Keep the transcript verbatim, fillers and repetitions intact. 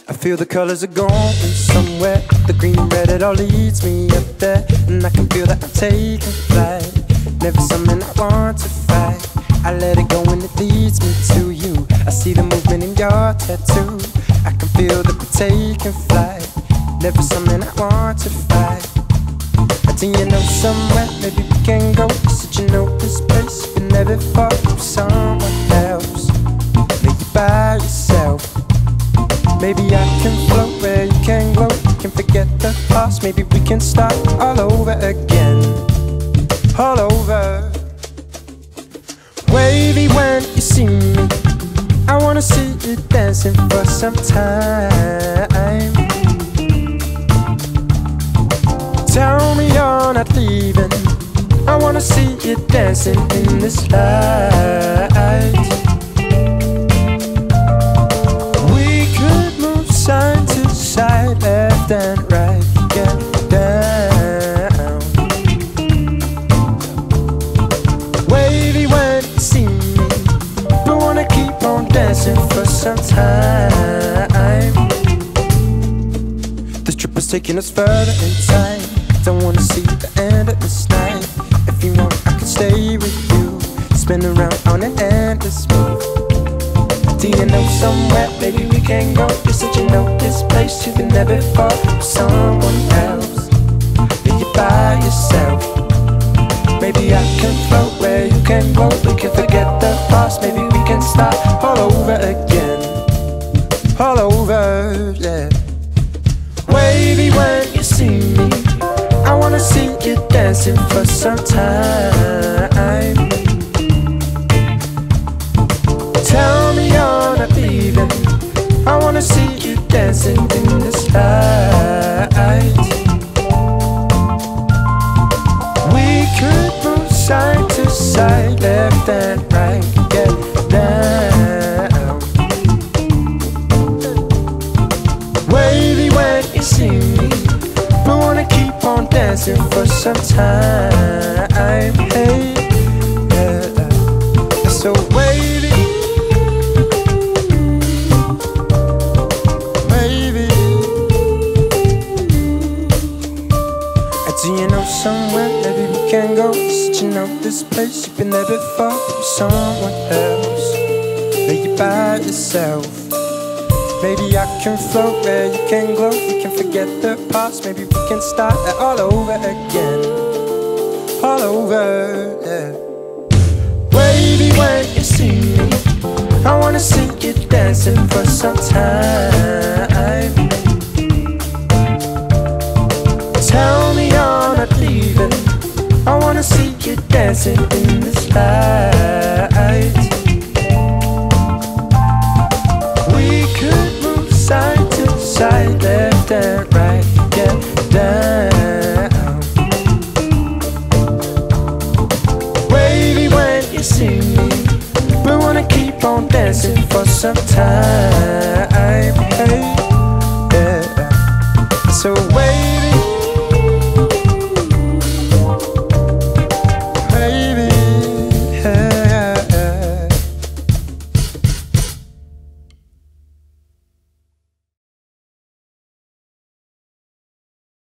I feel the colors are going somewhere. The green and red, it all leads me up there. And I can feel that I'm taking flight. Never something I want to fight. I let it go and it leads me to you. I see the movement in your tattoo. I can feel that we're taking flight. Never something I want to fight. Do you know somewhere maybe we can go? Said you know this place you can never fall from someone else. Maybe by yourself. Maybe I can float where you can glow. We can forget the past. Maybe we can start all over again. All over. Wavy when you see me, I wanna see you dancing for some time. Tell me you're not leaving. I wanna see you dancing in this light. We could move side to side, left and right, get down. Wavy when you see me, but wanna keep on dancing for some time. This trip is taking us further in time. Don't wanna see the end of this night. If you want, I can stay with you, spin around on an endless move. Do you know somewhere maybe we can go? You said you know this place you can never fall from someone else. Be you by yourself. Maybe I can float where you can go. We can forget the past. Maybe we can start all over again. All over, yeah. Wavy when you see me, I wanna see you dancing for some time. Tell me you're not leaving. I wanna see you dancing in this light. We could move side to side, left and right, get down. Wavy when you see me, but wanna keep on dancing for some time. Hey, yeah, so wavy, wavy. Do you know somewhere maybe we can go? Said you know this place you can never fall from someone else. Lay you by yourself. Maybe I can float where you can glow. We can forget the past. Maybe we can start it all over again. All over, yeah. Wavy when you see me, I wanna see you dancing for some time. Tell me you're not leaving. I wanna see you dancing in this light. We could move side to side, left and right, get down. Wavy when you see me, but wanna keep on dancing for some time. Hey.